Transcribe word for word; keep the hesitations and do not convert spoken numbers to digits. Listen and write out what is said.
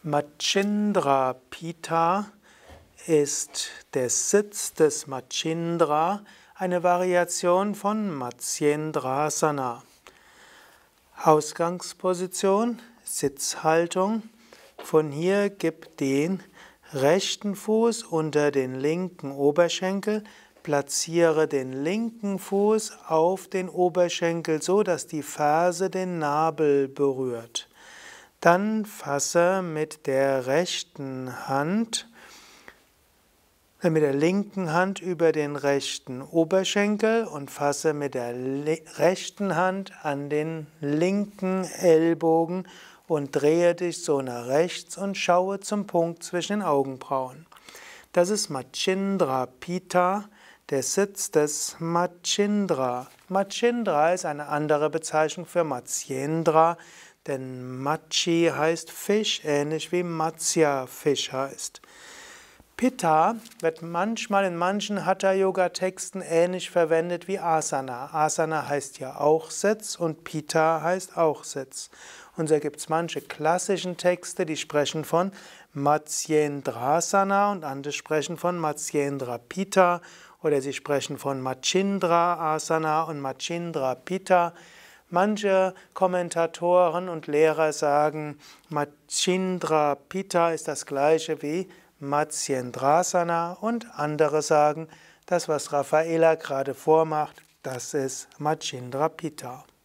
Machindrapita ist der Sitz des Machindra, eine Variation von Matsyendrasana. Ausgangsposition, Sitzhaltung. Von hier gib den rechten Fuß unter den linken Oberschenkel, platziere den linken Fuß auf den Oberschenkel so, dass die Ferse den Nabel berührt. Dann fasse mit der rechten Hand, äh, mit der linken Hand über den rechten Oberschenkel und fasse mit der rechten Hand an den linken Ellbogen und drehe dich so nach rechts und schaue zum Punkt zwischen den Augenbrauen. Das ist Machindrapita, der Sitz des Machindra. Machindra ist eine andere Bezeichnung für Matsyendra, denn Machi heißt Fisch, ähnlich wie Matsya Fisch heißt. Pitta wird manchmal in manchen Hatha-Yoga-Texten ähnlich verwendet wie Asana. Asana heißt ja auch Sitz und Pitta heißt auch Sitz. Und so gibt es manche klassischen Texte, die sprechen von Matsyendrasana und andere sprechen von Matsyendrapita oder sie sprechen von Machindra Asana und Machindrapita. Manche Kommentatoren und Lehrer sagen, Machindrapita ist das gleiche wie Matsyendrasana und andere sagen, das, was Raffaella gerade vormacht, das ist Machindrapita.